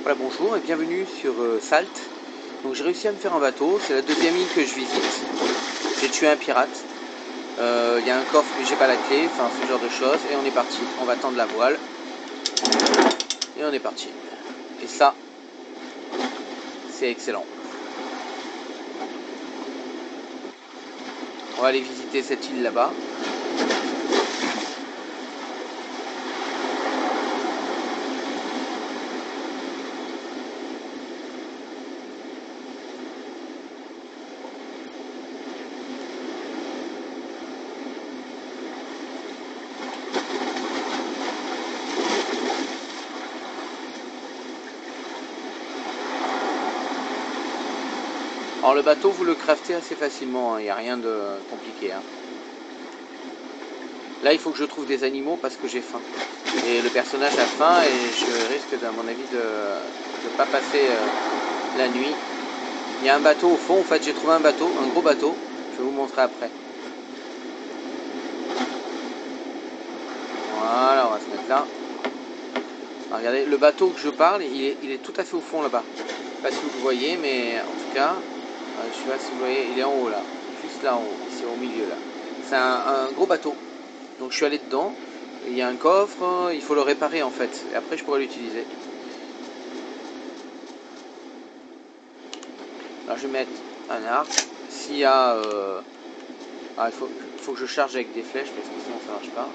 Voilà, bonjour et bienvenue sur Salt. Donc j'ai réussi à me faire un bateau, c'est la deuxième île que je visite. J'ai tué un pirate. Il y a un coffre mais j'ai pas la clé, enfin ce genre de choses. Et on est parti, on va tendre la voile. Et on est parti. Et ça, c'est excellent. On va aller visiter cette île là-bas. Alors le bateau, vous le craftez assez facilement, il n'y a rien de compliqué. Là, il faut que je trouve des animaux parce que j'ai faim. Et le personnage a faim et je risque, à mon avis, de ne pas passer la nuit. Il y a un bateau au fond, en fait, j'ai trouvé un bateau, un gros bateau. Je vais vous montrer après. Voilà, on va se mettre là. Alors, regardez, le bateau que je parle, il est tout à fait au fond là-bas. Je ne sais pas si vous le voyez, mais en tout cas, je ne sais pas si vous voyez, il est en haut là. Juste là en haut, c'est au milieu là. C'est un gros bateau. Donc je suis allé dedans. Il y a un coffre, il faut le réparer en fait. Et après je pourrais l'utiliser. Alors je vais mettre un arc. S'il y a... il faut que je charge avec des flèches parce que sinon ça marche pas.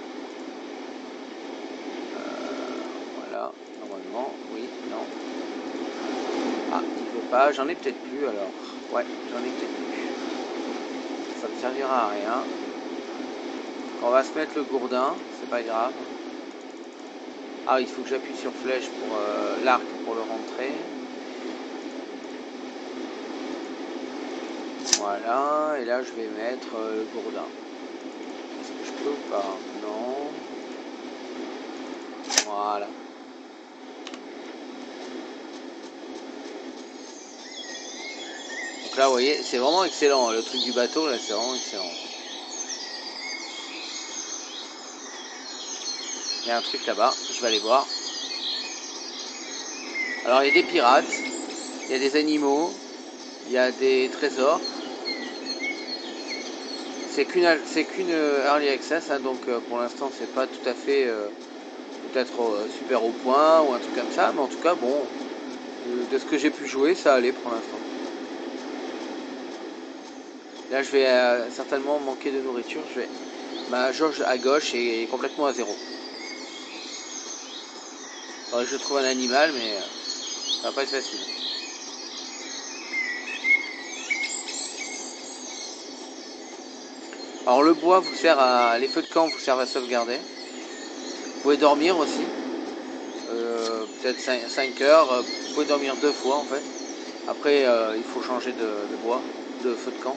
Voilà, normalement, oui, non. Ah, il veut pas, j'en ai peut-être plus alors. Ouais, j'en ai peut-être plus. Ça ne servira à rien. On va se mettre le gourdin, c'est pas grave. Ah, il faut que j'appuie sur flèche pour l'arc pour le rentrer. Voilà, et là je vais mettre le gourdin. Est-ce que je peux ou pas? Non. Voilà. Donc là, vous voyez, c'est vraiment excellent. Le truc du bateau, là, c'est vraiment excellent. Il y a un truc là-bas, je vais aller voir. Alors, il y a des pirates, il y a des animaux, il y a des trésors. C'est qu'une early access, hein, donc pour l'instant, c'est pas tout à fait peut-être super au point ou un truc comme ça, mais en tout cas, bon, de ce que j'ai pu jouer, ça allait pour l'instant. Là, je vais certainement manquer de nourriture. Ma jauge à gauche est complètement à zéro. Faudrait que je trouve un animal, mais ça va pas être facile. Alors le bois vous sert à... Les feux de camp vous servent à sauvegarder. Vous pouvez dormir aussi. Peut-être 5 heures. Vous pouvez dormir 2 fois en fait. Après, il faut changer de bois, de feu de camp.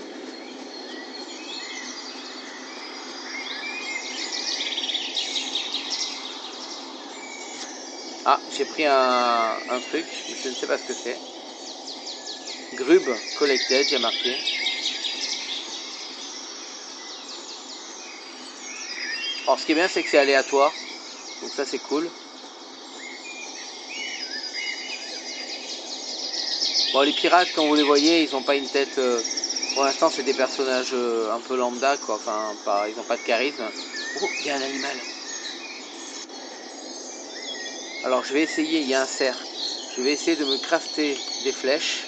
Ah, j'ai pris un truc, mais je ne sais pas ce que c'est. Grub collected, il y a marqué. Alors ce qui est bien, c'est que c'est aléatoire. Donc ça, c'est cool. Bon, les pirates, quand vous les voyez, ils n'ont pas une tête... pour l'instant, c'est des personnages un peu lambda, quoi. Enfin, ils n'ont pas de charisme. Oh, il y a un animal. Alors, je vais essayer, il y a un cerf. Je vais essayer de me crafter des flèches.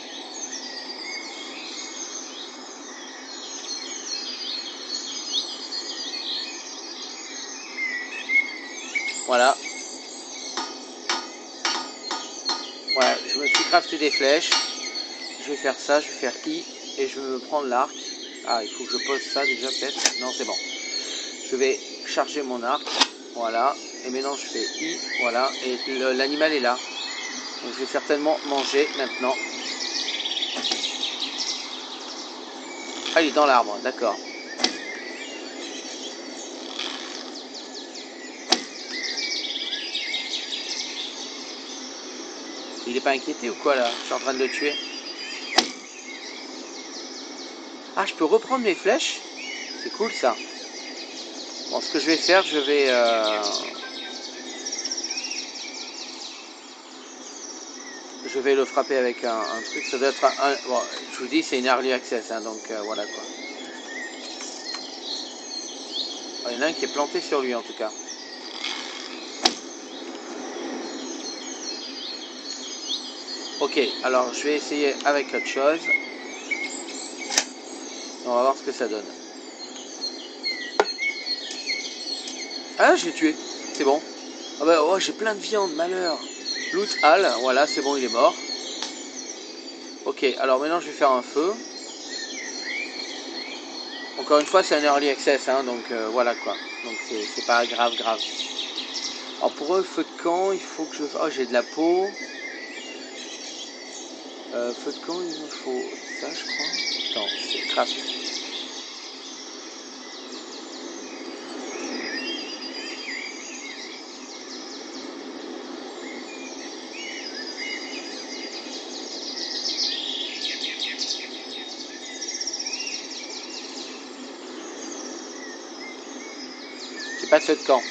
Voilà. Voilà, je me suis crafté des flèches. Je vais faire ça, je vais faire I et je vais me prendre l'arc. Ah, il faut que je pose ça déjà peut-être. Non, c'est bon. Je vais charger mon arc. Voilà. Et maintenant, je fais I. Voilà. Et l'animal est là. Donc, je vais certainement manger maintenant. Ah, il est dans l'arbre. D'accord. Il est pas inquiété ou quoi là? Je suis en train de le tuer. Ah, je peux reprendre mes flèches? C'est cool ça. Bon, ce que je vais faire, je vais... je vais le frapper avec un truc. Ça doit être un... Bon, je vous dis, c'est une early access, hein, donc voilà quoi. Il y en a un qui est planté sur lui en tout cas. Ok, alors je vais essayer avec autre chose. On va voir ce que ça donne. Ah, je l'ai tué. C'est bon. Ah bah, oh, j'ai plein de viande, malheur. Loot Hal, voilà, c'est bon, il est mort. Ok, alors maintenant je vais faire un feu. Encore une fois, c'est un early access, hein, donc voilà quoi. Donc c'est pas grave. Alors pour eux, le feu de camp, il faut que je... Oh, j'ai de la peau. Feu de camp, il me faut ça, je crois. Non, c'est craft. J'ai pas de feu de camp.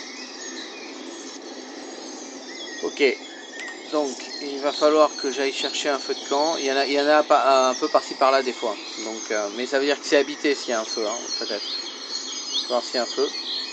Ok. Donc, il va falloir que j'aille chercher un feu de camp. Il y en a pas, un peu par-ci par-là des fois. Donc, mais ça veut dire que c'est habité s'il y a un feu, hein, peut-être. Je vais voir s'il y a un feu.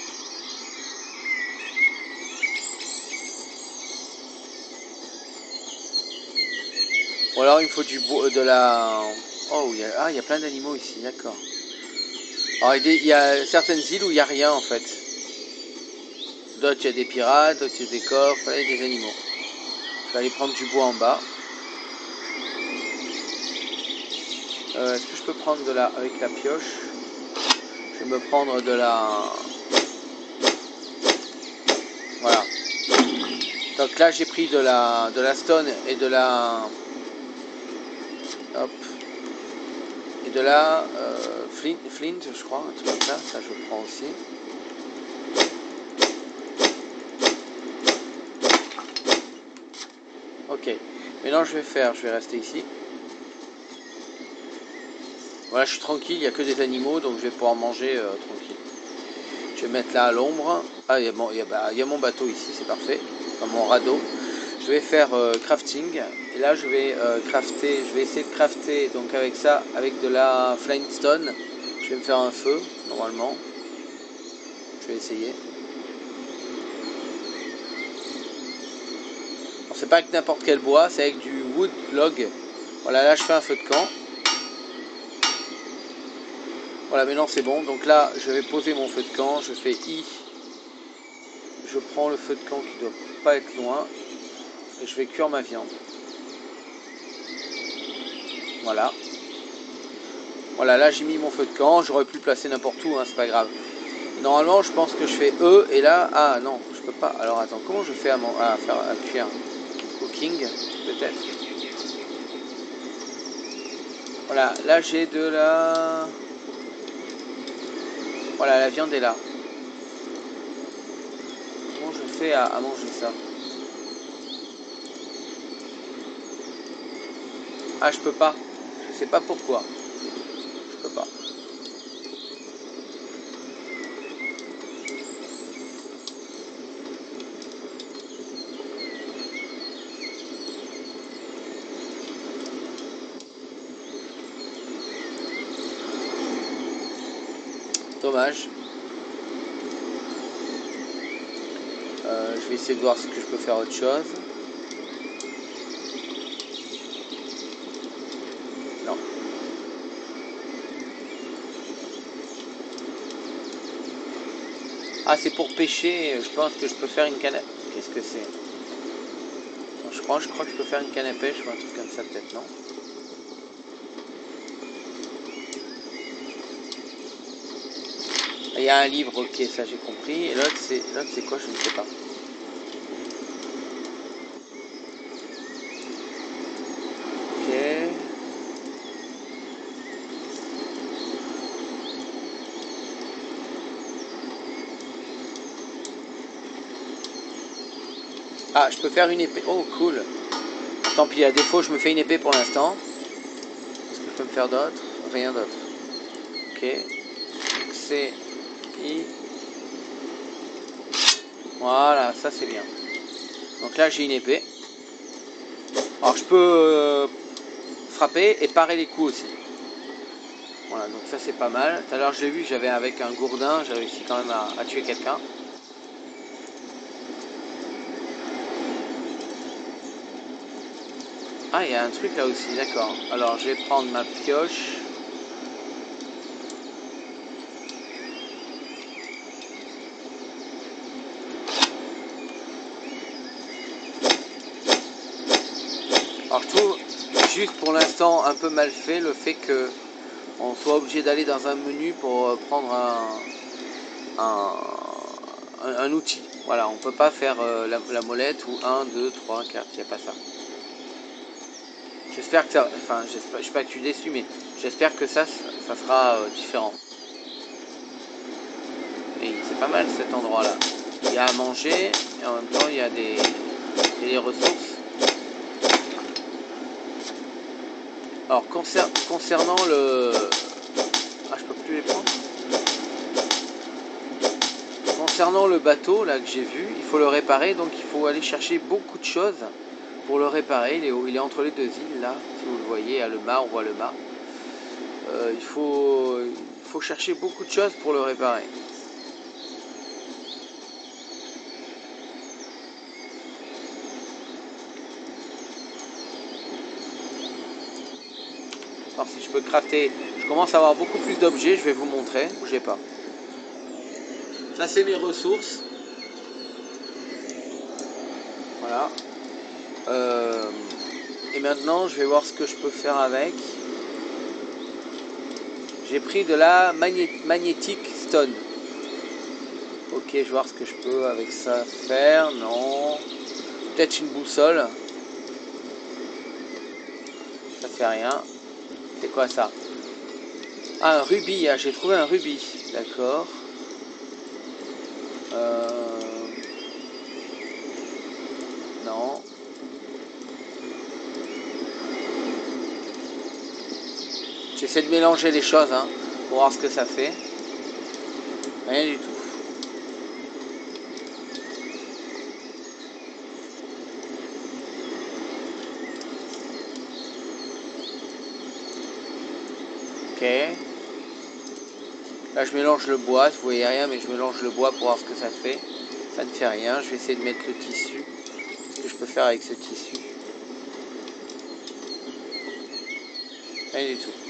Ou alors il me faut du bois, de la... Oh, il y a plein d'animaux ici, d'accord. Alors, il y a certaines îles où il n'y a rien en fait. D'autres, il y a des pirates, d'autres, il y a des coffres, là, il y a des animaux. Je vais aller prendre du bois en bas. Est-ce que je peux prendre de la... avec la pioche? Je vais me prendre de la... Voilà. Donc là, j'ai pris de la stone et de la... Hop. Et de la flint, je crois, un truc comme ça. Ça, je prends aussi. Ok. Maintenant, je vais rester ici. Voilà, je suis tranquille, il n'y a que des animaux, donc je vais pouvoir manger tranquille. Je vais mettre là à l'ombre. Ah, il y a mon bateau ici, c'est parfait. Enfin, mon radeau. Je vais faire crafting. Et là, je vais crafter. Je vais essayer de crafter donc avec ça, avec de la flintstone. Je vais me faire un feu, normalement. Je vais essayer. C'est pas avec n'importe quel bois, c'est avec du wood log. Voilà, là je fais un feu de camp. Voilà, maintenant c'est bon. Donc là, je vais poser mon feu de camp. Je fais I. Je prends le feu de camp qui doit pas être loin. Et je vais cuire ma viande. Voilà. Voilà, là j'ai mis mon feu de camp. J'aurais pu le placer n'importe où, hein, c'est pas grave. Normalement, je pense que je fais E. Et là, ah non, je peux pas. Alors attends, comment je fais à cuire? Cooking, peut-être. Voilà, là j'ai de la... Voilà, la viande est là. Comment je fais à manger ça? Ah, je peux pas. Je sais pas pourquoi. Je peux pas. Dommage. Je vais essayer de voir si je peux faire autre chose. Non. Ah, c'est pour pêcher. Je pense que je peux faire une canne à... Qu'est-ce que c'est? Je crois que je peux faire une canne à pêche ou un truc comme ça, peut-être, non? Il y a un livre, ok, ça j'ai compris. Et l'autre, c'est quoi? Je ne sais pas. Ok. Ah, je peux faire une épée. Oh, cool. Tant pis, à défaut, je me fais une épée pour l'instant. Qu'est-ce que je peux me faire d'autre? Rien d'autre. Ok. C'est I. Voilà, ça c'est bien. Donc là, j'ai une épée. Alors Alors je peux frapper et parer les coups aussi. Voilà, donc ça c'est pas mal. Tout à l'heure je l'ai vu, j'avais avec un gourdin, j'ai réussi quand même à tuer quelqu'un. Ah, il y a un truc là aussi, d'accord. Alors je vais prendre ma pioche. Alors je trouve juste pour l'instant un peu mal fait le fait que on soit obligé d'aller dans un menu pour prendre un outil. Voilà, on peut pas faire la molette ou 1, 2, 3, 4, il n'y a pas ça. J'espère que ça, enfin j'espère que je suis déçu, mais j'espère que ça sera différent. Et c'est pas mal cet endroit là. Il y a à manger et en même temps il y a des ressources. Alors concernant le... Ah, je peux plus les prendre. Concernant le bateau là que j'ai vu, il faut le réparer, donc il faut aller chercher beaucoup de choses pour le réparer. Il est entre les deux îles là, si vous le voyez, à le mât, on voit le mât. Il faut chercher beaucoup de choses pour le réparer. Alors si je peux crafter, je commence à avoir beaucoup plus d'objets, je vais vous montrer, bougez pas. Ça c'est mes ressources. Voilà. Et maintenant je vais voir ce que je peux faire avec. J'ai pris de la magnétique stone. Ok, je vais voir ce que je peux avec ça faire. Non. Peut-être une boussole. Ça fait rien. C'est quoi ça? Ah, un rubis. Ah, j'ai trouvé un rubis. D'accord. Non. J'essaie de mélanger les choses hein, pour voir ce que ça fait. Rien du tout. Ok. Là je mélange le bois, vous voyez rien mais je mélange le bois pour voir ce que ça fait. Ça ne fait rien, je vais essayer de mettre le tissu. Ce que je peux faire avec ce tissu. Rien du tout.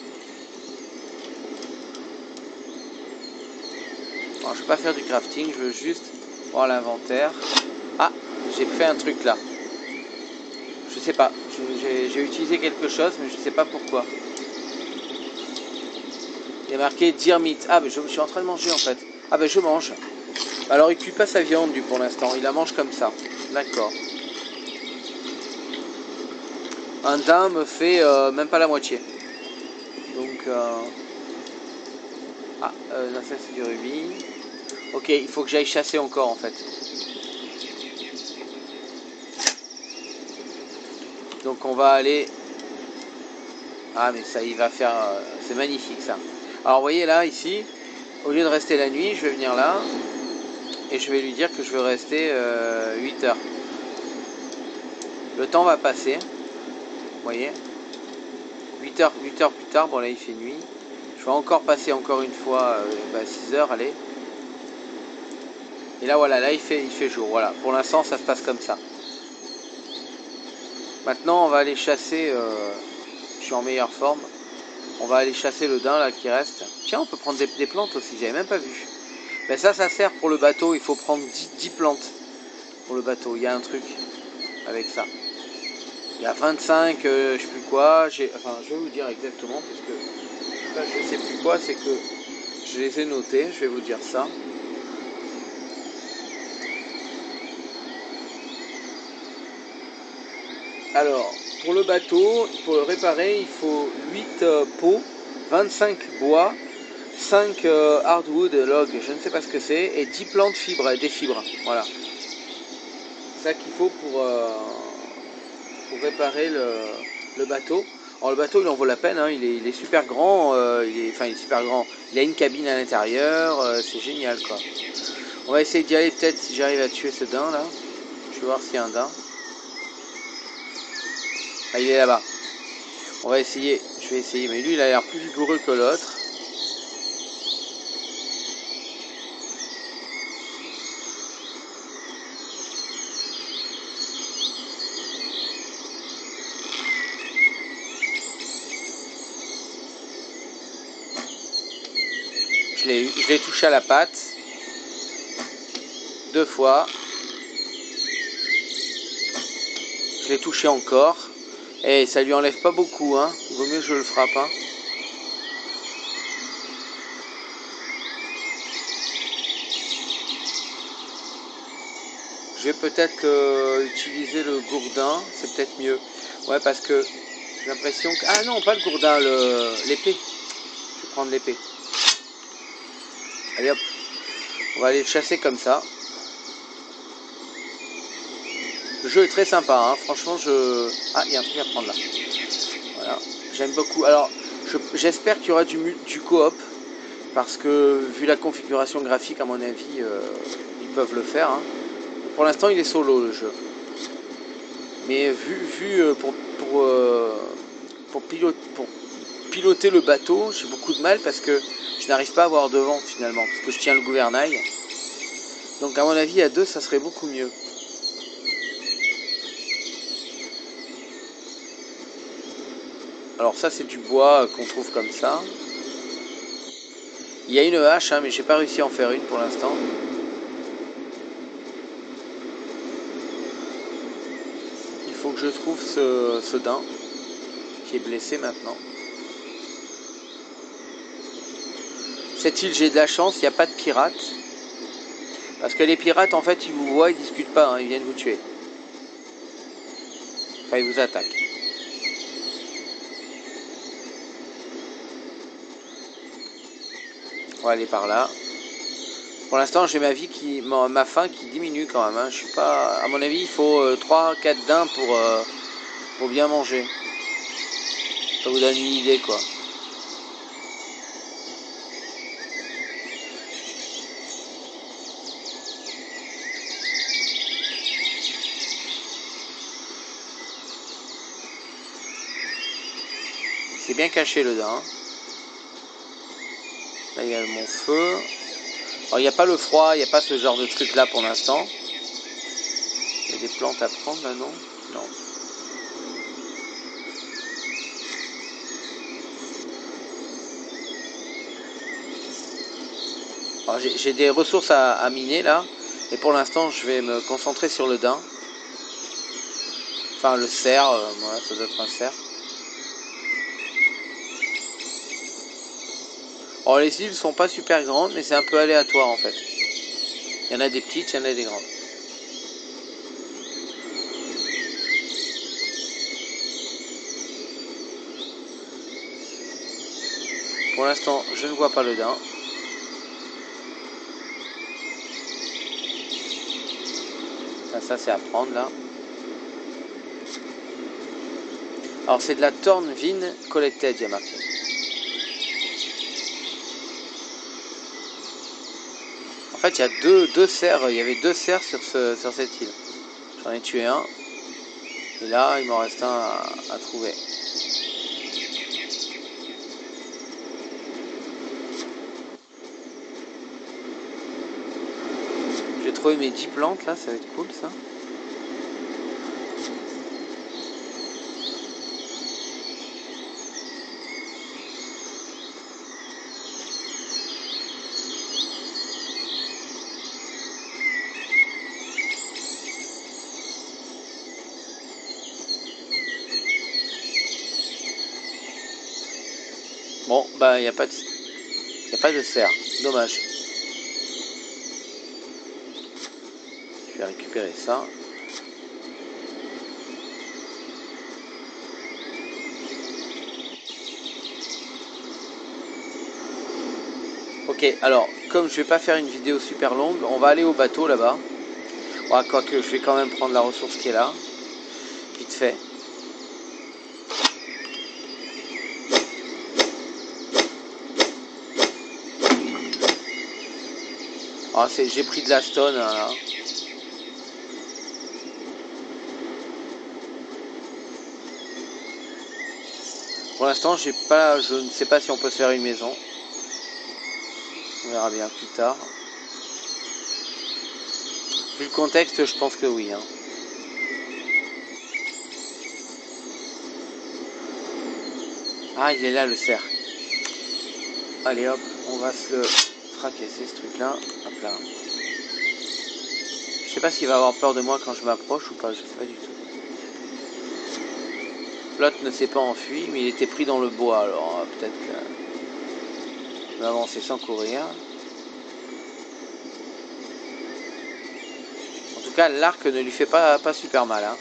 Alors, je ne vais pas faire du crafting, je veux juste voir l'inventaire. Ah, j'ai fait un truc là. Je sais pas, j'ai utilisé quelque chose mais je sais pas pourquoi. Il y a marqué Deer Meat. Ah, mais je suis en train de manger en fait. Ah, ben je mange. Alors, il cuit pas sa viande, lui, pour l'instant. Il la mange comme ça. D'accord. Un daim me fait même pas la moitié. Donc, ah, non, ça c'est du rubis. Ok, il faut que j'aille chasser encore en fait. Donc, on va aller. Ah, mais ça, il va faire. C'est magnifique ça. Alors, vous voyez là, ici, au lieu de rester la nuit, je vais venir là. Et je vais lui dire que je veux rester 8 heures. Le temps va passer. Vous voyez 8 heures plus tard, bon là il fait nuit. Je vais encore passer encore une fois 6 heures, allez. Et là voilà, là il fait jour, voilà. Pour l'instant ça se passe comme ça. Maintenant on va aller chasser, je suis en meilleure forme. On va aller chasser le daim là qui reste. Tiens, on peut prendre des plantes aussi, j'avais même pas vu. Mais ça sert pour le bateau, il faut prendre 10 plantes pour le bateau. Il y a un truc avec ça. Il y a 25, je sais plus quoi. Enfin, je vais vous dire exactement parce que là, je sais plus quoi. C'est que je les ai notés. Je vais vous dire ça. Alors, pour le bateau, pour le réparer, il faut 8 pots, 25 bois, 5 hardwood log, je ne sais pas ce que c'est, et 10 plantes fibres, des fibres. Voilà. C'est ça qu'il faut pour réparer le bateau. Alors le bateau il en vaut la peine, hein. Il est super grand, il est super grand. Il a une cabine à l'intérieur, c'est génial quoi. On va essayer d'y aller peut-être si j'arrive à tuer ce daim là. Je vais voir s'il y a un daim. Ah, il est là-bas. On va essayer. Je vais essayer. Mais lui, il a l'air plus vigoureux que l'autre. Je l'ai touché à la patte. 2 fois. Je l'ai touché encore. Et ça lui enlève pas beaucoup, hein. Il vaut mieux que je le frappe, hein. Je vais peut-être utiliser le gourdin, c'est peut-être mieux. Ouais, parce que j'ai l'impression que... Ah non, pas le gourdin, l'épée. Je vais prendre l'épée. Allez hop, on va aller le chasser comme ça. Le jeu est très sympa, hein. Franchement, Ah, il y a un truc à prendre là. Voilà, j'aime beaucoup. Alors, j'espère qu'il y aura du coop, parce que vu la configuration graphique, à mon avis, ils peuvent le faire, hein. Pour l'instant, il est solo le jeu. Mais pour piloter le bateau, j'ai beaucoup de mal parce que je n'arrive pas à avoir devant finalement, parce que je tiens le gouvernail. Donc à mon avis, à deux, ça serait beaucoup mieux. Alors ça, c'est du bois qu'on trouve comme ça. Il y a une hache, hein, mais j'ai pas réussi à en faire une pour l'instant. Il faut que je trouve ce daim qui est blessé maintenant. Cette île, j'ai de la chance, il n'y a pas de pirates. Parce que les pirates, en fait, ils vous voient, ils discutent pas, hein, ils viennent vous tuer. Enfin, ils vous attaquent. On va aller par là. Pour l'instant, j'ai ma faim qui diminue quand même, hein. Je suis pas... À mon avis, il faut 3-4 daims pour bien manger. Ça vous donne une idée, quoi. C'est bien caché le daim. Là, il y a mon feu. Alors, il n'y a pas le froid, il n'y a pas ce genre de truc là pour l'instant. Il y a des plantes à prendre là, non? Non. Alors, j'ai des ressources à miner là. Et pour l'instant, je vais me concentrer sur le daim. Enfin, le cerf, voilà, ça doit être un cerf. Alors, les îles sont pas super grandes, mais c'est un peu aléatoire en fait. Il y en a des petites, il y en a des grandes. Pour l'instant, je ne vois pas le daim. Ça c'est à prendre là. Alors c'est de la Thornvine collected, il y a marqué. En fait, il y a deux cerfs. Il y avait 2 cerfs sur cette île. J'en ai tué un. Et là, il m'en reste un à trouver. J'ai trouvé mes 10 plantes là, ça va être cool ça. Bon, bah il n'y a pas de cerf. Dommage. Je vais récupérer ça. Ok, alors, comme je vais pas faire une vidéo super longue, on va aller au bateau là-bas. Ouais, quoique, je vais quand même prendre la ressource qui est là. Vite fait. Ah, j'ai pris de la stone là. Pour l'instant, j'ai pas, je ne sais pas si on peut se faire une maison. On verra bien plus tard. Vu le contexte, je pense que oui. Hein. Ah, il est là le cerf. Allez hop, on va se le fracasser ce truc-là. Hop là. Je sais pas s'il va avoir peur de moi quand je m'approche ou pas, je sais pas du tout. L'autre ne s'est pas enfui, mais il était pris dans le bois, alors peut-être que je vais avancer sans courir. En tout cas, l'arc ne lui fait pas super mal. Hein.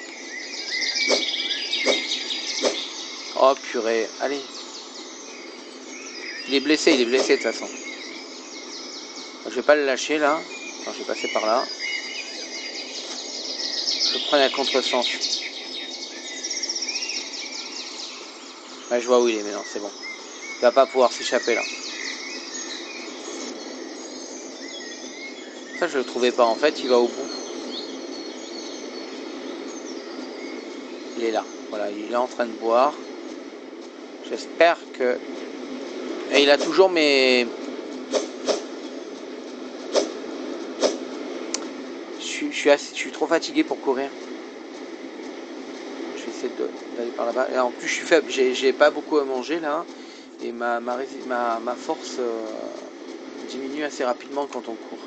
Oh purée, allez. Il est blessé de toute façon. Je vais pas le lâcher là. Attends, je vais passer par là. Je prends un contresens. Ouais, je vois où il est, mais non, c'est bon. Il va pas pouvoir s'échapper là. Ça, je le trouvais pas. En fait, il va au bout. Il est là. Voilà, il est en train de boire. J'espère que... Et il a toujours mes... Je suis trop fatigué pour courir. Je vais essayer d'aller par là-bas. Et en plus, je suis faible. J'ai pas beaucoup à manger là. Et ma force diminue assez rapidement quand on court.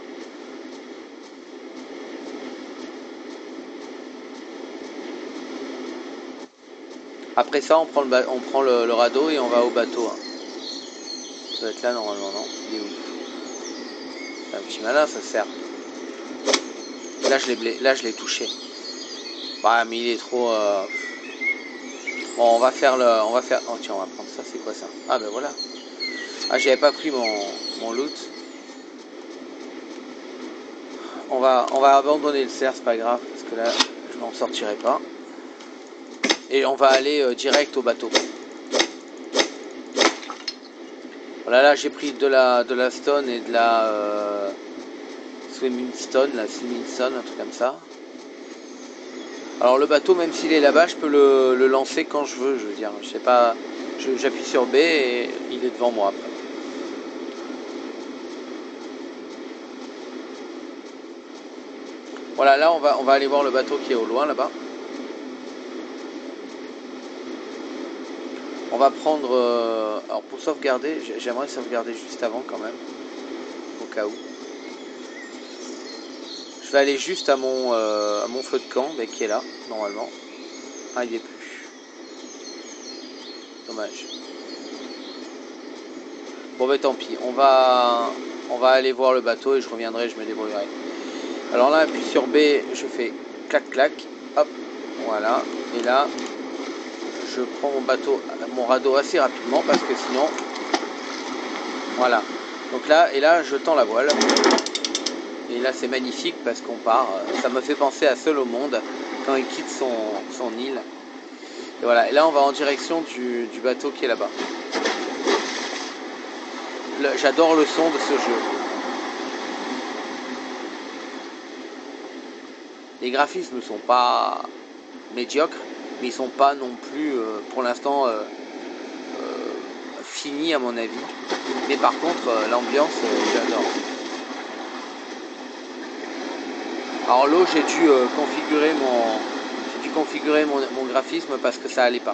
Après ça, on prend le radeau et on va au bateau. Hein. Ça doit être là normalement, non? Il est où? C'est un petit malin, ça sert. Là, je l'ai touché. Bah, mais il est trop... Bon, on va faire... Oh tiens, on va prendre ça. C'est quoi ça? Ah ben voilà. Ah, j'avais pas pris mon loot. On va abandonner le cerf, c'est pas grave, parce que là, je m'en sortirai pas. Et on va aller direct au bateau. Voilà, là j'ai pris de la stone et de la swimming stone, un truc comme ça. Alors le bateau, même s'il est là-bas, je peux le lancer quand je veux, je veux dire. Je sais pas, j'appuie sur B et il est devant moi après. Voilà, là on va aller voir le bateau qui est au loin là-bas. On va prendre... alors pour sauvegarder, j'aimerais sauvegarder juste avant quand même. Au cas où. Je vais aller juste à mon feu de camp, mais qui est là, normalement. Ah, il est plus. Dommage. Bon, ben tant pis. On va aller voir le bateau et je reviendrai, je me débrouillerai. Alors là, appuie sur B, je fais clac-clac. Hop, voilà. Et là, je prends mon radeau assez rapidement parce que sinon... Voilà. Donc là, et là, je tends la voile. Et là, c'est magnifique parce qu'on part. Ça me fait penser à Seul au monde quand il quitte son île. Et voilà. Et là, on va en direction du bateau qui est là-bas. J'adore le son de ce jeu. Les graphismes ne sont pas médiocres, mais ils sont pas non plus, pour l'instant, finis à mon avis. Mais par contre, l'ambiance, j'adore. Alors l'eau, j'ai dû configurer mon graphisme parce que ça allait pas.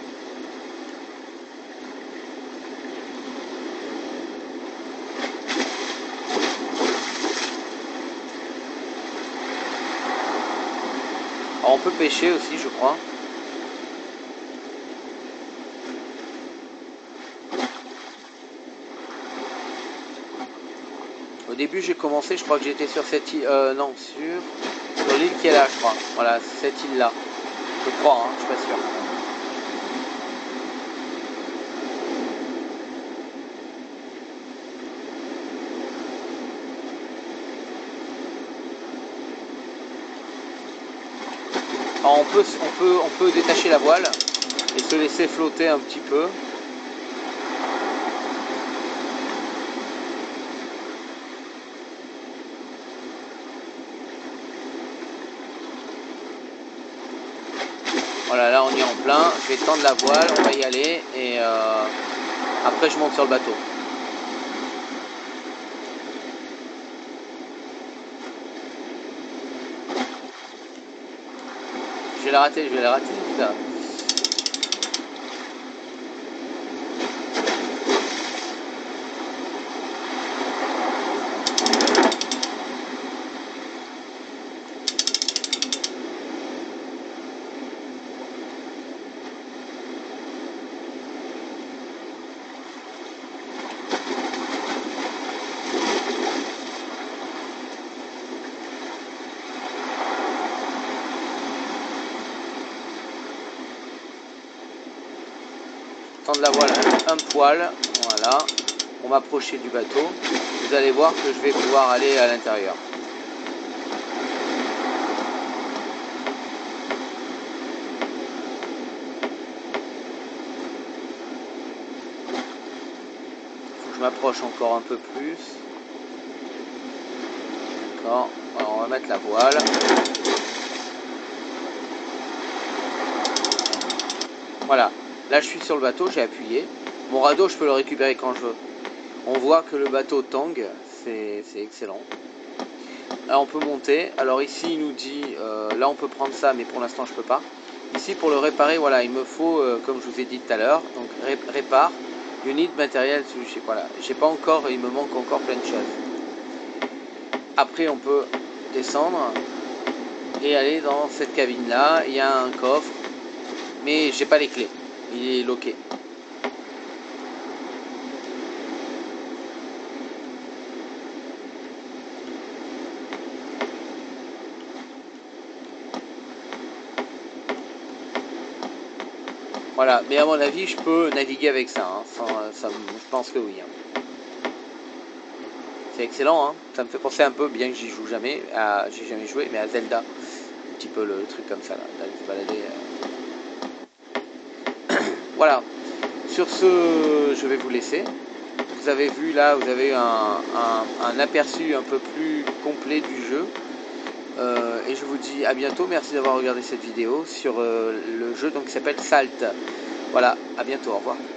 Alors, on peut pêcher aussi, je crois. Au début, j'ai commencé, je crois que j'étais sur cette île, non, sur l'île qui est là, je crois. Voilà, cette île-là. Je crois, hein, je suis pas sûr. Alors on peut détacher la voile et se laisser flotter un petit peu. Voilà, là on y est en plein. Je vais tendre la voile, on va y aller. Et après je monte sur le bateau. Je vais la rater, je vais la rater. Putain. Tendre la voile un poil, voilà, pour m'approcher du bateau. Vous allez voir que je vais pouvoir aller à l'intérieur. Faut que je m'approche encore un peu plus. D'accord, alors on va mettre la voile. Voilà, là je suis sur le bateau, j'ai appuyé. Mon radeau, je peux le récupérer quand je veux. On voit que le bateau tangue, c'est excellent. Là on peut monter. Alors ici il nous dit, là on peut prendre ça, mais pour l'instant je peux pas. Ici pour le réparer, voilà, il me faut, comme je vous ai dit tout à l'heure, donc répare, unit, matériel, voilà. J'ai pas encore, il me manque encore plein de choses. Après on peut descendre et aller dans cette cabine là. Il y a un coffre, mais j'ai pas les clés. Il est loqué. Voilà, mais à mon avis, je peux naviguer avec ça. Hein, je pense que oui. Hein. C'est excellent. Hein. Ça me fait penser un peu, bien que j'y joue jamais, j'ai jamais joué, mais à Zelda. Un petit peu le truc comme ça, là, d'aller se balader. Voilà. Sur ce, je vais vous laisser. Vous avez vu là, vous avez un aperçu un peu plus complet du jeu. Et je vous dis à bientôt. Merci d'avoir regardé cette vidéo sur le jeu donc, qui s'appelle Salt. Voilà, à bientôt, au revoir.